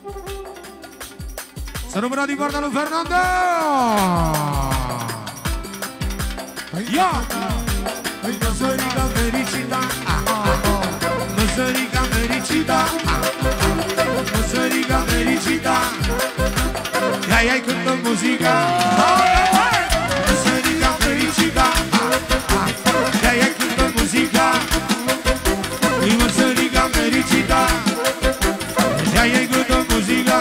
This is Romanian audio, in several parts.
Să rămână din partea lui Fernando! Ia! Măsărica fericita, măsărica fericita, măsărica fericita, ia-i cântă muzica. Măsărica fericita, ia-i cântă muzica. Măsărica fericita, ia-i cântă muzica.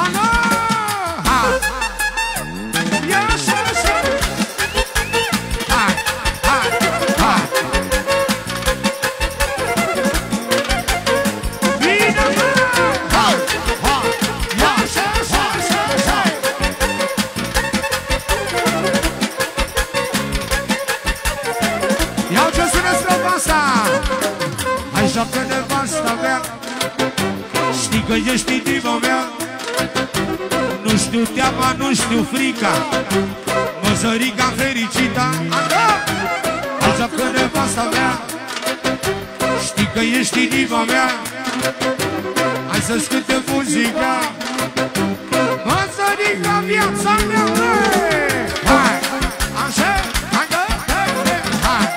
Că nevasta mea, știi că ești inima mea. Nu știu teama, nu știu frica, măsărica fericita. Așa că nevasta mea, știi că ești inima mea. Hai să-ți cânte muzica, măsărica viața mea. Hai, așa, hai, hai.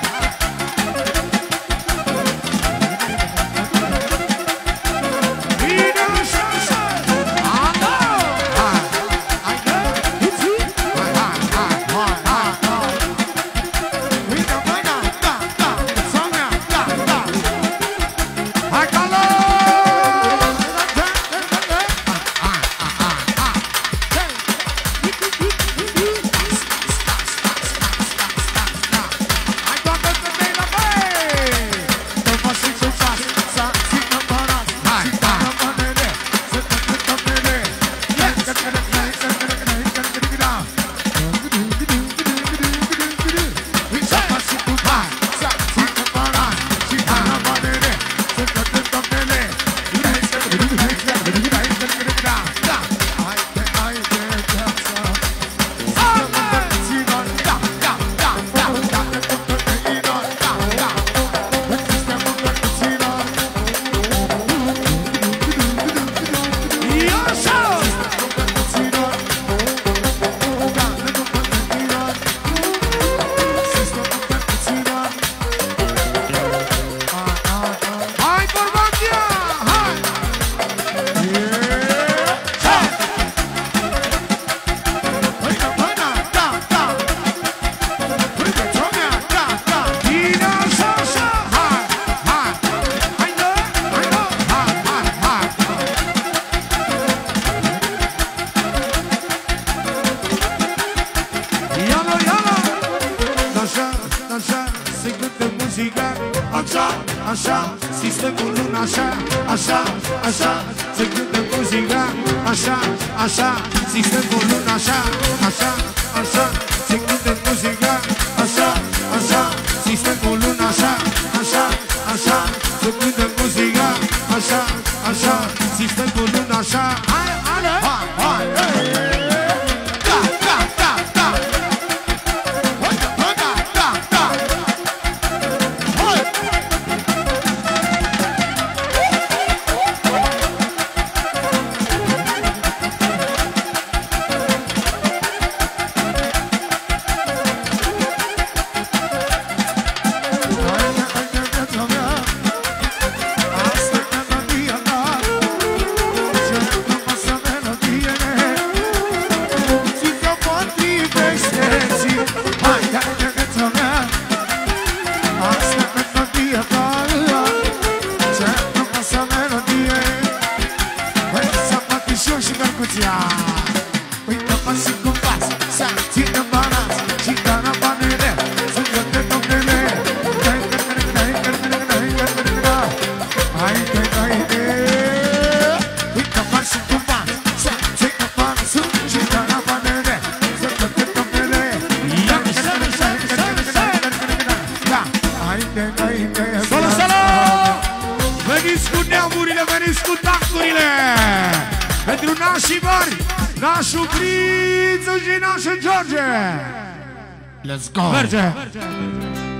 Așa, sistemul luna, așa, așa, așa, se cântă muzica. Așa, așa, sistemul luna, așa, așa, așa, se cântă muzica. Așa, așa, sistemul luna, așa, așa, așa, se cântă muzica. Așa, așa, sistemul luna, așa. Hai, hai, hai, hai, hai. Pentru nașii mari, nașul Crițu și nașul George. Let's go! Merge!